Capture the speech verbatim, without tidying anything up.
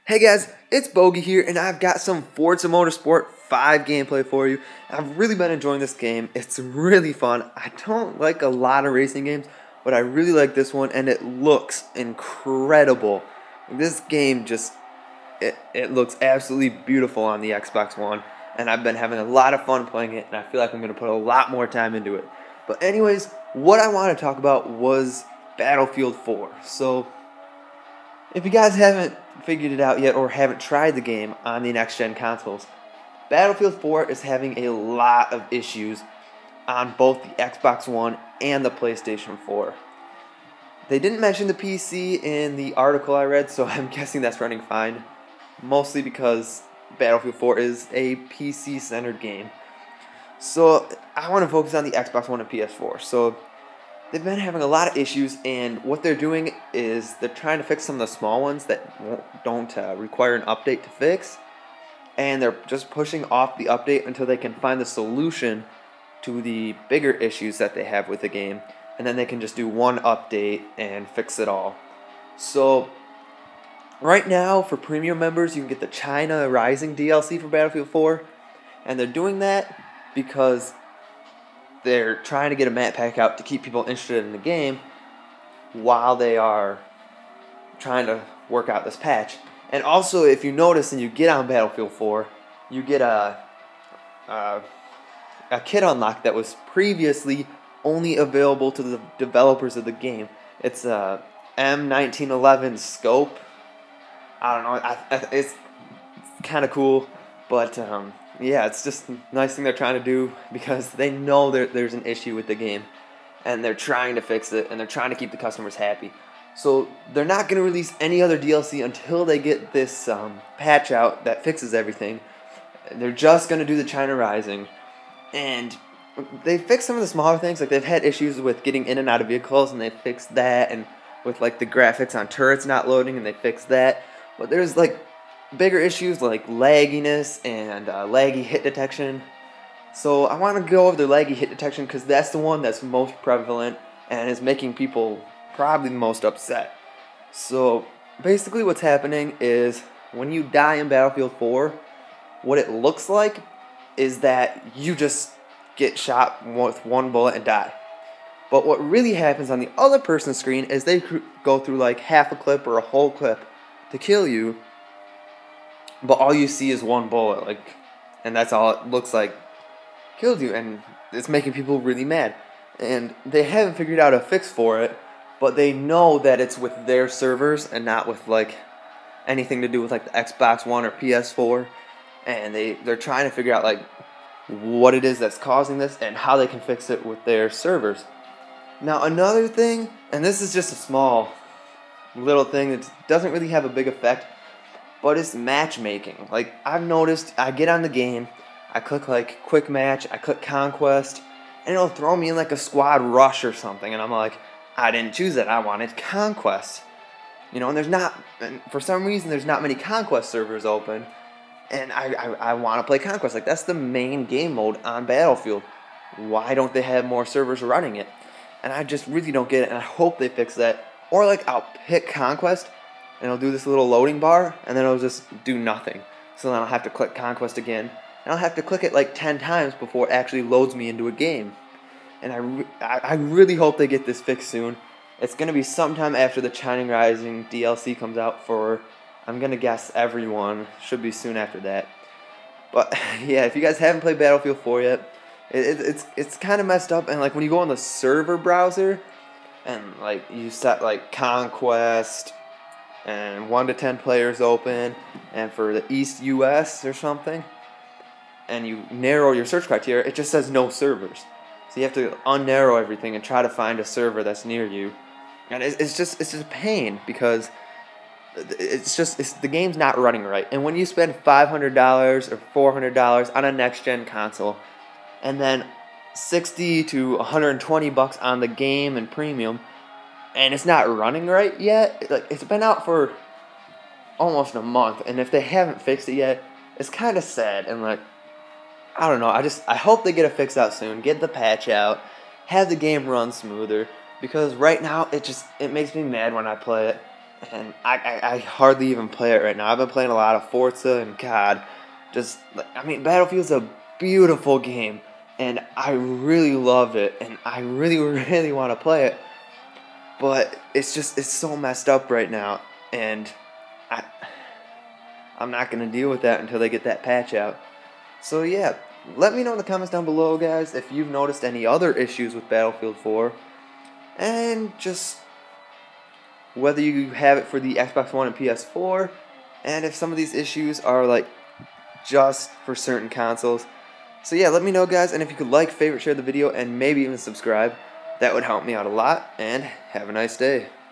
Hey guys, it's Bogey here, and I've got some Forza Motorsport five gameplay for you. I've really been enjoying this game. It's really fun. I don't like a lot of racing games, but I really like this one, and it looks incredible. This game just, it, it looks absolutely beautiful on the Xbox One, and I've been having a lot of fun playing it, and I feel like I'm going to put a lot more time into it. But anyways, what I want to talk about was Battlefield four. So, if you guys haven't figured it out yet or haven't tried the game on the next-gen consoles, Battlefield four is having a lot of issues on both the Xbox One and the PlayStation four. They didn't mention the P C in the article I read, so I'm guessing that's running fine, mostly because Battlefield four is a P C-centered game. So I want to focus on the Xbox One and P S four. So they've been having a lot of issues, and what they're doing is they're trying to fix some of the small ones that won't, don't uh, require an update to fix, and they're just pushing off the update until they can find the solution to the bigger issues that they have with the game, and then they can just do one update and fix it all. So right now, for premium members, you can get the China Rising D L C for Battlefield four, and they're doing that because they're trying to get a map pack out to keep people interested in the game while they are trying to work out this patch. And also, if you notice and you get on Battlefield four, you get a, a, a kit unlock that was previously only available to the developers of the game. It's a M nineteen eleven scope. I don't know, I, I, it's kind of cool, but um, yeah, it's just a nice thing they're trying to do because they know there, there's an issue with the game, and they're trying to fix it, and they're trying to keep the customers happy. So they're not going to release any other D L C until they get this um, patch out that fixes everything. They're just going to do the China Rising, and they fixed some of the smaller things. Like, they've had issues with getting in and out of vehicles, and they fixed that, and with like the graphics on turrets not loading, and they fixed that. But there's like bigger issues like lagginess and uh, laggy hit detection. So I want to go over the laggy hit detection because that's the one that's most prevalent and is making people probably the most upset. So basically what's happening is when you die in Battlefield four, what it looks like is that you just get shot with one bullet and die. But what really happens on the other person's screen is they go through like half a clip or a whole clip to kill you, but all you see is one bullet, like, and that's all it looks like killed you, and it's making people really mad. And they haven't figured out a fix for it, but they know that it's with their servers and not with like anything to do with like the Xbox One or P S four. And they they're trying to figure out like what it is that's causing this and how they can fix it with their servers. Now another thing, and this is just a small little thing that doesn't really have a big effect, but it's matchmaking. Like, I've noticed, I get on the game, I click like quick match, I click conquest, and it'll throw me in like a squad rush or something, and I'm like, I didn't choose it, I wanted conquest. You know, and there's not, and for some reason, there's not many conquest servers open, and I, I, I want to play conquest. Like, that's the main game mode on Battlefield. Why don't they have more servers running it? And I just really don't get it, and I hope they fix that. Or like, I'll pick conquest, and it'll do this little loading bar, and then it'll just do nothing. So then I'll have to click conquest again, and I'll have to click it like ten times before it actually loads me into a game. And I, re I really hope they get this fixed soon. It's going to be sometime after the China Rising D L C comes out for, I'm going to guess, everyone. Should be soon after that. But yeah, if you guys haven't played Battlefield four yet, it, it, it's, it's kind of messed up. And like when you go on the server browser, and like you set like conquest, and one to ten players open, and for the East U S or something, and you narrow your search criteria, it just says no servers. So you have to unnarrow everything and try to find a server that's near you, and it's, it's just it's just a pain because it's just it's, the game's not running right. And when you spend five hundred dollars or four hundred dollars on a next-gen console, and then sixty to one hundred twenty bucks on the game and premium, and it's not running right yet. Like, it's been out for almost a month, and if they haven't fixed it yet, it's kind of sad. And like, I don't know, I just I hope they get a fix out soon, get the patch out, have the game run smoother, because right now it just it makes me mad when I play it, and I, I, I hardly even play it right now. I've been playing a lot of Forza and C O D. Just, I mean, Battlefield's a beautiful game, and I really love it, and I really, really want to play it, but it's just, it's so messed up right now, and I, I'm not going to deal with that until they get that patch out. So yeah, let me know in the comments down below, guys, if you've noticed any other issues with Battlefield four, and just whether you have it for the Xbox One and P S four, and if some of these issues are like just for certain consoles. So yeah, let me know, guys, and if you could like, favorite, share the video, and maybe even subscribe, that would help me out a lot, and have a nice day.